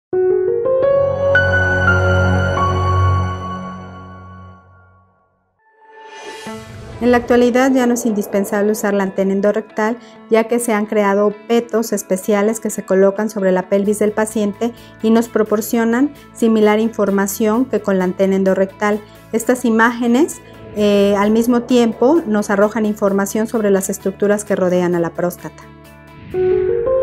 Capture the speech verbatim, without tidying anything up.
En la actualidad ya no es indispensable usar la antena endorrectal, ya que se han creado petos especiales que se colocan sobre la pelvis del paciente y nos proporcionan similar información que con la antena endorrectal. Estas imágenes eh, al mismo tiempo nos arrojan información sobre las estructuras que rodean a la próstata.